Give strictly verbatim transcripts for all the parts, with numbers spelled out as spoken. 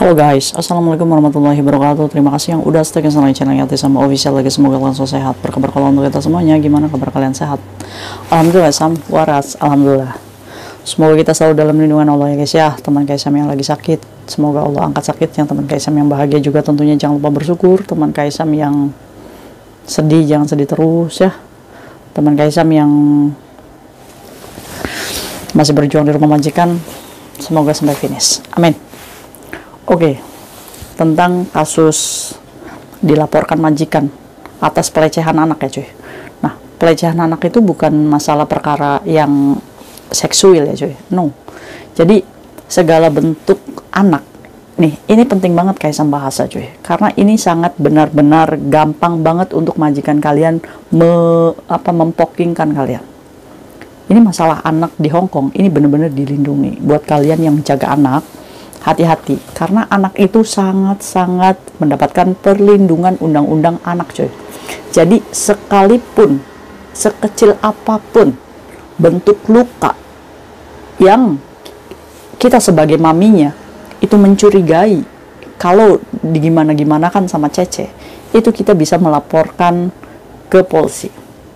Halo guys, assalamualaikum warahmatullahi wabarakatuh. Terima kasih yang udah stay sama channel Yati sama official lagi. Semoga kalian selalu sehat. Berkabar kalau untuk kita semuanya, gimana kabar kalian? Sehat? Alhamdulillah, sam waras. Alhamdulillah. Semoga kita selalu dalam lindungan Allah ya guys ya. Teman Kaisam yang lagi sakit, semoga Allah angkat sakitnya. Teman Kaisam yang bahagia juga tentunya jangan lupa bersyukur. Teman Kaisam yang sedih jangan sedih terus ya. Teman Kaisam yang masih berjuang di rumah majikan, semoga sampai finish. Amin. Oke, okay. Tentang kasus dilaporkan majikan atas pelecehan anak ya cuy. Nah, pelecehan anak itu bukan masalah perkara yang seksual ya cuy. No. Jadi segala bentuk anak. Nih, ini penting banget Kaisam bahasa cuy. Karena ini sangat benar-benar gampang banget untuk majikan kalian me, apa, mempokingkan kalian. Ini masalah anak di Hong Kong, ini benar-benar dilindungi. Buat kalian yang menjaga anak, hati-hati, karena anak itu sangat-sangat mendapatkan perlindungan undang-undang anak coy. Jadi sekalipun sekecil apapun bentuk luka yang kita sebagai maminya itu mencurigai kalau digimana-gimana kan sama Cece, itu kita bisa melaporkan ke polisi.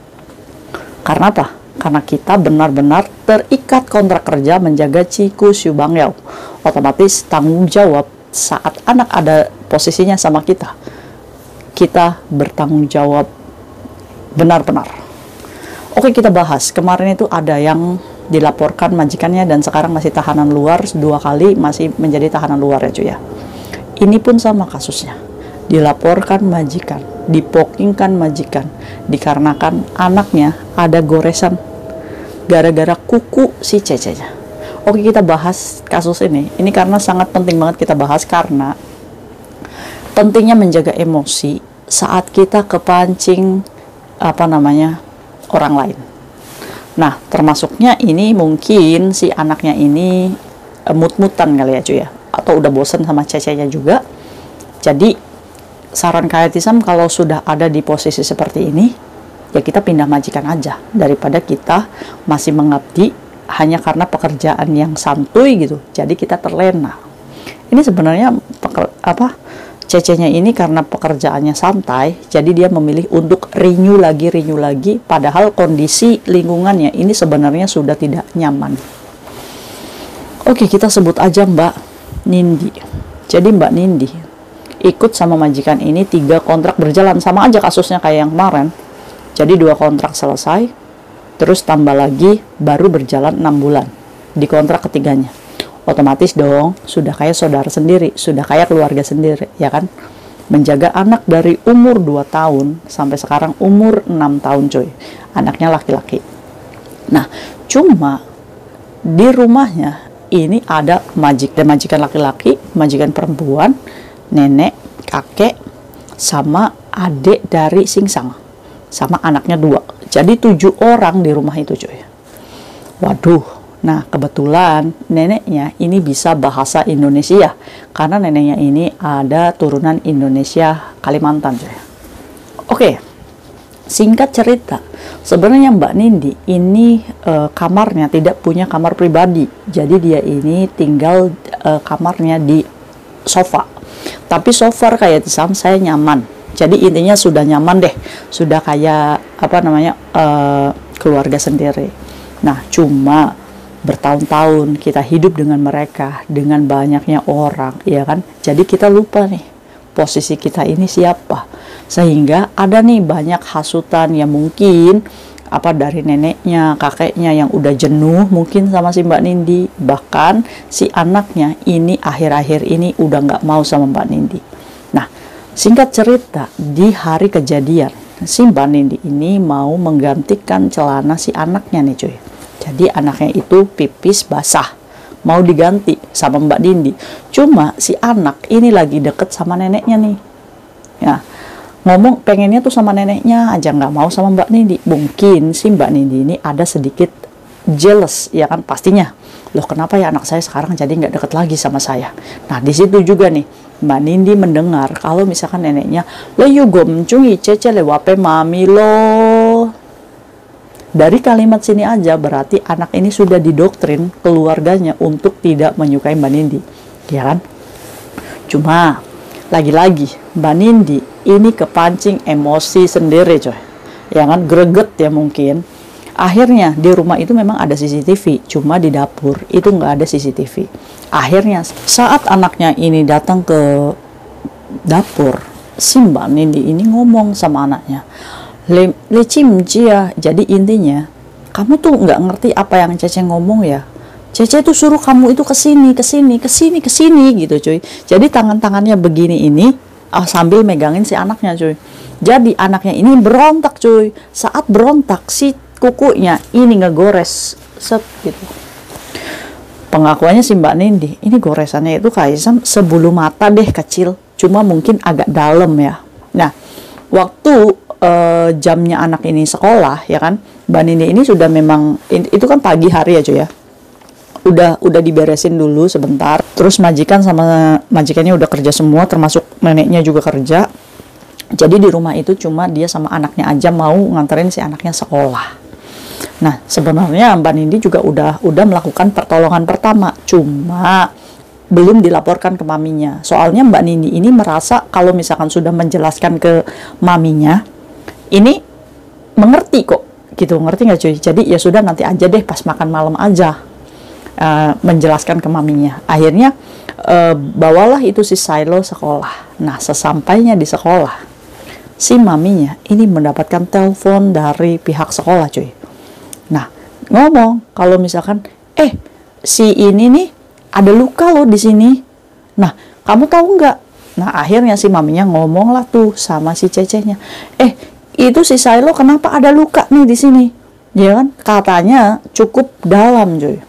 Karena apa? Karena kita benar-benar terikat kontrak kerja menjaga Ciku Siu Bang Yao. Otomatis tanggung jawab saat anak ada posisinya sama kita, kita bertanggung jawab benar-benar. Oke, kita bahas. Kemarin itu ada yang dilaporkan majikannya dan sekarang masih tahanan luar, dua kali masih menjadi tahanan luar ya cuy ya. Ini pun sama kasusnya. Dilaporkan majikan, dipokingkan majikan, dikarenakan anaknya ada goresan gara-gara kuku si Cece-nya. Oke, kita bahas kasus ini. Ini karena sangat penting banget kita bahas, karena pentingnya menjaga emosi saat kita kepancing apa namanya orang lain. Nah, termasuknya ini mungkin si anaknya ini e, mut-mutan kali ya cuy ya, atau udah bosen sama Cece-nya juga. Jadi saran Kayatisam kalau sudah ada di posisi seperti ini, ya kita pindah majikan aja daripada kita masih mengabdi hanya karena pekerjaan yang santuy gitu. Jadi kita terlena. Ini sebenarnya peker, apa Cece-nya ini karena pekerjaannya santai, jadi dia memilih untuk renew lagi, renew lagi, padahal kondisi lingkungannya ini sebenarnya sudah tidak nyaman. Oke, kita sebut aja Mbak Nindi. Jadi Mbak Nindi ikut sama majikan ini tiga kontrak berjalan, sama aja kasusnya kayak yang kemarin. Jadi dua kontrak selesai, terus tambah lagi baru berjalan enam bulan di kontrak ketiganya. Otomatis dong sudah kayak saudara sendiri, sudah kayak keluarga sendiri ya kan. Menjaga anak dari umur dua tahun sampai sekarang umur enam tahun coy. Anaknya laki-laki. Nah, cuma di rumahnya ini ada majik dan majikan laki-laki, majikan perempuan, nenek, kakek, sama adik dari Singsang, sama anaknya dua. Jadi tujuh orang di rumah itu cuy. Waduh. Nah, kebetulan neneknya ini bisa bahasa Indonesia, karena neneknya ini ada turunan Indonesia Kalimantan cuy. Oke, singkat cerita, sebenarnya Mbak Nindi ini e, kamarnya tidak punya kamar pribadi. Jadi dia ini tinggal e, kamarnya di sofa. Tapi so far kayak Tisam saya nyaman. Jadi intinya sudah nyaman deh, sudah kayak apa namanya uh, keluarga sendiri. Nah, cuma bertahun-tahun kita hidup dengan mereka, dengan banyaknya orang, ya kan? Jadi kita lupa nih posisi kita ini siapa, sehingga ada nih banyak hasutan yang mungkin apa dari neneknya, kakeknya yang udah jenuh mungkin sama si Mbak Nindi, bahkan si anaknya ini akhir-akhir ini udah nggak mau sama Mbak Nindi. Nah, singkat cerita, di hari kejadian, si Mbak Nindi ini mau menggantikan celana si anaknya nih cuy. Jadi anaknya itu pipis basah, mau diganti sama Mbak Nindi. Cuma si anak ini lagi deket sama neneknya nih. Ya, ngomong pengennya tuh sama neneknya aja, nggak mau sama Mbak Nindi. Mungkin si Mbak Nindi ini ada sedikit jealous, ya kan pastinya. Loh, kenapa ya anak saya sekarang jadi nggak deket lagi sama saya? Nah, di situ juga nih Mbak Nindi mendengar kalau misalkan neneknya, lo yugo mencungi Cece lewape mami lo. Dari kalimat sini aja berarti anak ini sudah didoktrin keluarganya untuk tidak menyukai Mbak Nindi, ya kan? Cuma lagi-lagi Mbak Nindi ini kepancing emosi sendiri coy, ya kan, greget ya mungkin. Akhirnya di rumah itu memang ada C C T V, cuma di dapur itu nggak ada C C T V. Akhirnya saat anaknya ini datang ke dapur, si Mbak Nindi ini ngomong sama anaknya, le, le cimci ya. Jadi intinya, kamu tuh nggak ngerti apa yang Cece ngomong ya. Cece tuh suruh kamu itu kesini, kesini, kesini, kesini gitu cuy. Jadi tangan-tangannya begini ini ah, sambil megangin si anaknya cuy. Jadi anaknya ini berontak cuy. Saat berontak si kukunya ini ngegores set gitu. Pengakuannya si Mbak Nindi, ini goresannya itu kayak sebulu mata deh, kecil. Cuma mungkin agak dalam ya. Nah, waktu uh, jamnya anak ini sekolah ya kan, Mbak Nindi ini sudah memang, itu kan pagi hari ya cuy ya. udah udah diberesin dulu sebentar, terus majikan sama majikannya udah kerja semua, termasuk neneknya juga kerja. Jadi di rumah itu cuma dia sama anaknya aja mau nganterin si anaknya sekolah. Nah sebenarnya Mbak Nindi juga udah udah melakukan pertolongan pertama, cuma belum dilaporkan ke maminya. Soalnya Mbak Nindi ini merasa kalau misalkan sudah menjelaskan ke maminya, ini mengerti kok gitu, ngerti nggak cuy? Jadi ya sudah, nanti aja deh pas makan malam aja. Uh, menjelaskan ke maminya. Akhirnya uh, bawalah itu si Silo sekolah. Nah sesampainya di sekolah, si maminya ini mendapatkan telepon dari pihak sekolah cuy. Nah ngomong kalau misalkan eh si ini nih ada luka loh di sini. Nah kamu tahu nggak? Nah akhirnya si maminya ngomong lah tuh sama si Cecenya, eh itu si Silo kenapa ada luka nih di sini? Ya kan katanya cukup dalam cuy.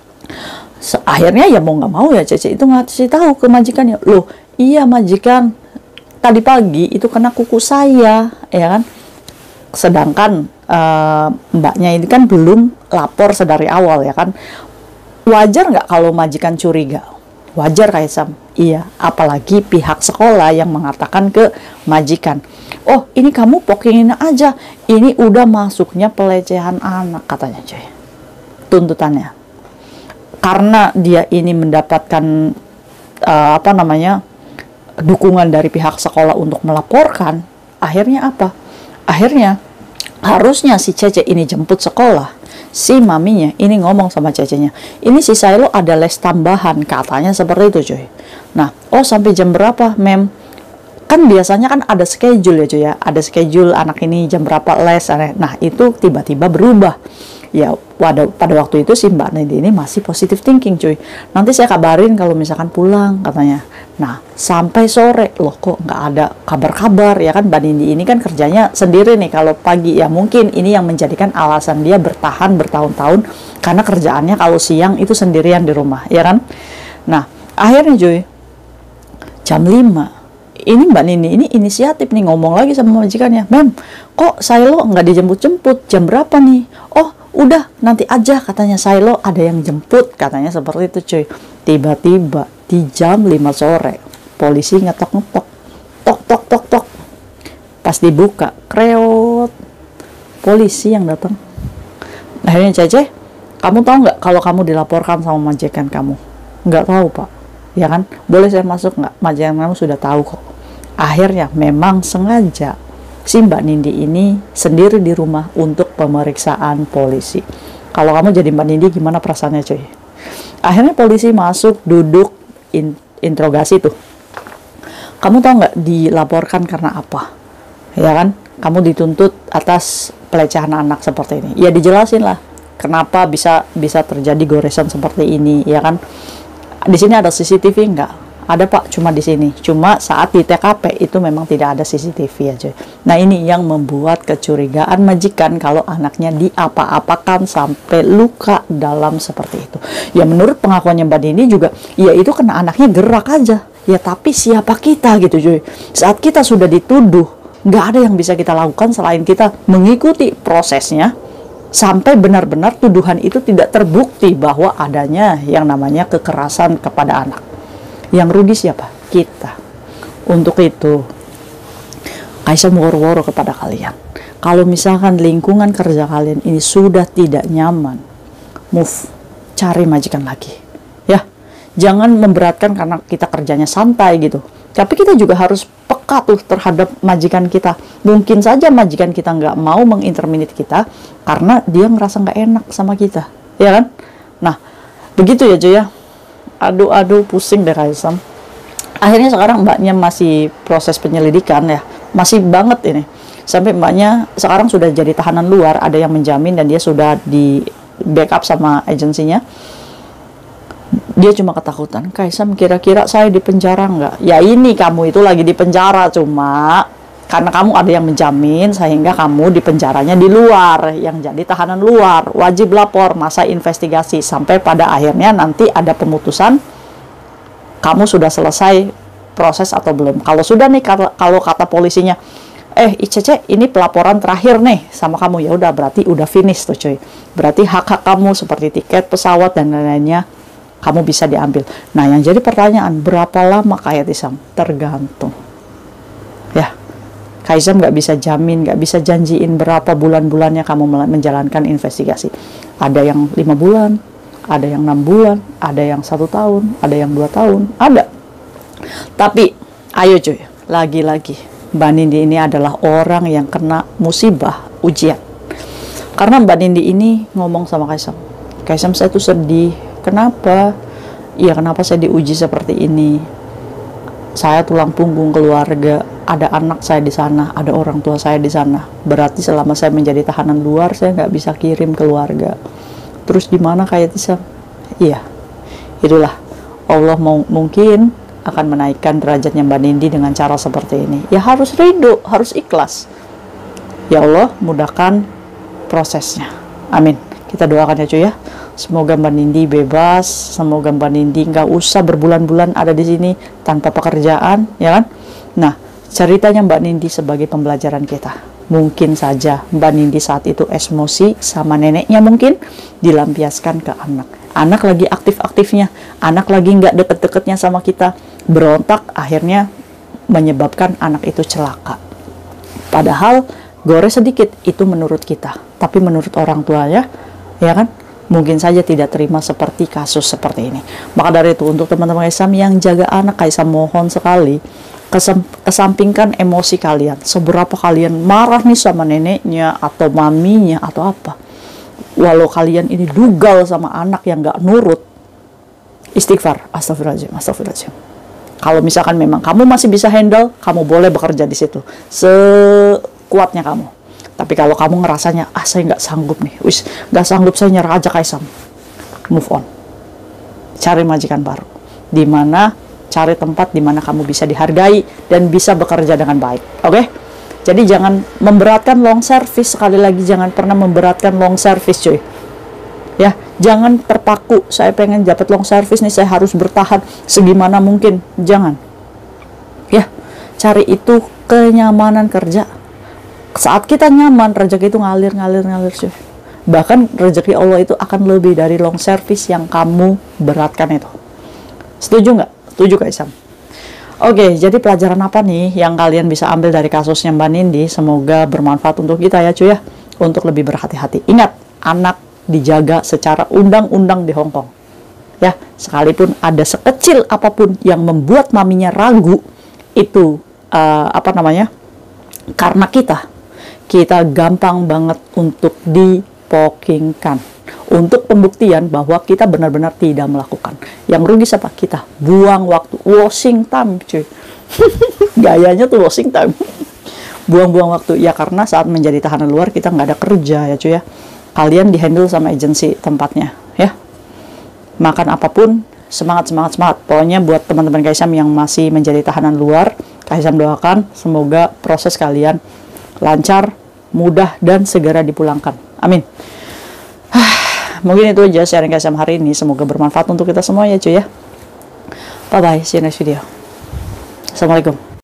Akhirnya ya mau nggak mau ya Cece itu ngasih tahu ke majikannya, loh iya majikan, tadi pagi itu kena kuku saya ya kan. Sedangkan uh, mbaknya ini kan belum lapor sedari awal ya kan. Wajar nggak kalau majikan curiga? Wajar Kaisam, iya, apalagi pihak sekolah yang mengatakan ke majikan, oh ini kamu pokingin aja, ini udah masuknya pelecehan anak katanya cuy tuntutannya. Karena dia ini mendapatkan uh, apa namanya dukungan dari pihak sekolah untuk melaporkan, akhirnya apa? Akhirnya harusnya si Cece ini jemput sekolah, si maminya ini ngomong sama Cecenya, ini si Silo ada les tambahan katanya seperti itu cuy. Nah, oh sampai jam berapa mem? Kan biasanya kan ada schedule ya cuy ya, ada schedule anak ini jam berapa les. Nah itu tiba-tiba berubah. Ya pada, pada waktu itu si Mbak Nindi ini masih positive thinking cuy, nanti saya kabarin kalau misalkan pulang katanya. Nah sampai sore loh kok nggak ada kabar-kabar ya kan. Mbak Nindi ini kan kerjanya sendiri nih kalau pagi, ya mungkin ini yang menjadikan alasan dia bertahan bertahun-tahun, karena kerjaannya kalau siang itu sendirian di rumah ya kan. Nah akhirnya cuy jam lima ini Mbak Nindi ini inisiatif nih, ngomong lagi sama majikannya, mem kok Silo nggak dijemput-jemput, jam berapa nih? Oh udah nanti aja katanya, Silo ada yang jemput katanya seperti itu cuy. Tiba-tiba di jam lima sore polisi ngetok-ngetok, tok tok tok tok, pas dibuka kreot, polisi yang datang. Akhirnya Cece, kamu tahu nggak kalau kamu dilaporkan sama majikan kamu? Nggak tahu pak, ya kan, boleh saya masuk nggak? Majikan kamu sudah tahu kok. Akhirnya memang sengaja si Mbak Nindi ini sendiri di rumah untuk pemeriksaan polisi. Kalau kamu jadi Mbak Nindi gimana perasaannya cuy? Akhirnya polisi masuk, duduk, in, interogasi tuh. Kamu tahu nggak dilaporkan karena apa? Ya kan? Kamu dituntut atas pelecehan anak seperti ini. Ya dijelasin lah kenapa bisa bisa terjadi goresan seperti ini, ya kan? Di sini ada C C T V nggak? Ada pak, cuma di sini. Cuma saat di T K P itu memang tidak ada C C T V ya cuy. Nah ini yang membuat kecurigaan majikan kalau anaknya diapa-apakan sampai luka dalam seperti itu. Ya menurut pengakuannya Mbak Nindi juga, ya itu kena anaknya gerak aja. Ya tapi siapa kita gitu cuy. Saat kita sudah dituduh, nggak ada yang bisa kita lakukan selain kita mengikuti prosesnya sampai benar-benar tuduhan itu tidak terbukti bahwa adanya yang namanya kekerasan kepada anak. Yang rugi siapa? Kita. Untuk itu, Kaisa woro-woro kepada kalian. Kalau misalkan lingkungan kerja kalian ini sudah tidak nyaman, move, cari majikan lagi. Ya, Jangan memberatkan karena kita kerjanya santai gitu. Tapi kita juga harus peka tuh terhadap majikan kita. Mungkin saja majikan kita nggak mau menginterminate kita karena dia ngerasa nggak enak sama kita, ya kan? Nah, begitu ya cuy ya. Aduh, aduh, pusing deh Kaisam. Akhirnya sekarang mbaknya masih proses penyelidikan ya. Masih banget ini. Sampai mbaknya sekarang sudah jadi tahanan luar, ada yang menjamin dan dia sudah di backup sama agensinya. Dia cuma ketakutan, Kaisam kira-kira saya di penjara nggak? Ya ini kamu itu lagi di penjara, cuma karena kamu ada yang menjamin sehingga kamu di penjaranya di luar, yang jadi tahanan luar, wajib lapor, masa investigasi sampai pada akhirnya nanti ada pemutusan kamu sudah selesai proses atau belum. Kalau sudah nih, kalau, kalau kata polisinya, eh I C C ini pelaporan terakhir nih sama kamu, ya udah berarti udah finish tuh cuy. Berarti hak-hak kamu seperti tiket pesawat dan lain-lainnya kamu bisa diambil. Nah, yang jadi pertanyaan, berapa lama Kak Yatisam? Tergantung. Ya, Kaisam nggak bisa jamin, nggak bisa janjiin berapa bulan-bulannya kamu menjalankan investigasi. Ada yang lima bulan, ada yang enam bulan, ada yang satu tahun, ada yang dua tahun, ada. Tapi, ayo cuy, lagi-lagi, Mbak Nindi ini adalah orang yang kena musibah, ujian. Karena Mbak Nindi ini ngomong sama Kaisam, Kaisam saya tuh sedih. Kenapa? Iya, kenapa saya diuji seperti ini? Saya tulang punggung keluarga, ada anak saya di sana, ada orang tua saya di sana. Berarti selama saya menjadi tahanan luar, saya nggak bisa kirim keluarga. Terus gimana kayak Tisam? Iya, itulah Allah mau mungkin akan menaikkan derajatnya Mbak Nindi dengan cara seperti ini. Ya harus ridho, harus ikhlas. Ya Allah, mudahkan prosesnya. Amin. Kita doakan ya cuy ya. Semoga Mbak Nindi bebas, semoga Mbak Nindi nggak usah berbulan-bulan ada di sini tanpa pekerjaan, ya kan? Nah, ceritanya Mbak Nindi sebagai pembelajaran kita. Mungkin saja Mbak Nindi saat itu emosi sama neneknya mungkin dilampiaskan ke anak. Anak lagi aktif-aktifnya, anak lagi nggak deket-deketnya sama kita, berontak akhirnya menyebabkan anak itu celaka. Padahal gores sedikit itu menurut kita, tapi menurut orang tuanya, ya kan? Mungkin saja tidak terima seperti kasus seperti ini. Maka dari itu untuk teman-teman Kaisam yang jaga anak, Kaisam mohon sekali kesampingkan emosi kalian. Seberapa kalian marah nih sama neneknya atau maminya atau apa, walau kalian ini dugal sama anak yang gak nurut, istighfar, astagfirullahaladzim, astagfirullahaladzim. Kalau misalkan memang kamu masih bisa handle, kamu boleh bekerja di situ sekuatnya kamu. Tapi kalau kamu ngerasanya, ah saya nggak sanggup nih, wis nggak sanggup, saya nyerah aja Kaisam, move on, cari majikan baru, dimana cari tempat dimana kamu bisa dihargai dan bisa bekerja dengan baik, oke? Okay? Jadi jangan memberatkan long service, sekali lagi jangan pernah memberatkan long service cuy, ya jangan terpaku, saya pengen dapat long service nih, saya harus bertahan segimana mungkin, jangan, ya cari itu kenyamanan kerja. Saat kita nyaman, rezeki itu ngalir, ngalir, ngalir cuy. Bahkan rezeki Allah itu akan lebih dari long service yang kamu beratkan itu. Setuju nggak? Setuju Kaisam? Oke, jadi pelajaran apa nih yang kalian bisa ambil dari kasusnya Mbak Nindi? Semoga bermanfaat untuk kita ya cuy ya. Untuk lebih berhati-hati. Ingat, anak dijaga secara undang-undang di Hong Kong. Ya, sekalipun ada sekecil apapun yang membuat maminya ragu, itu uh, apa namanya? Karena kita. Kita gampang banget untuk dipokingkan. Untuk pembuktian bahwa kita benar-benar tidak melakukan. Yang rugi siapa? Kita. Buang waktu. Washing time, cuy. Gayanya tuh washing time. Buang-buang waktu. Ya karena saat menjadi tahanan luar kita nggak ada kerja ya cuy ya. Kalian dihandle sama agensi tempatnya ya. Makan apapun, semangat, semangat, semangat. Pokoknya buat teman-teman Kaisam yang masih menjadi tahanan luar, Kaisam doakan semoga proses kalian lancar, mudah, dan segera dipulangkan. Amin. Mungkin itu aja sharing Kaisam hari ini. Semoga bermanfaat untuk kita semua ya cuy ya. Bye bye, see you next video. Assalamualaikum.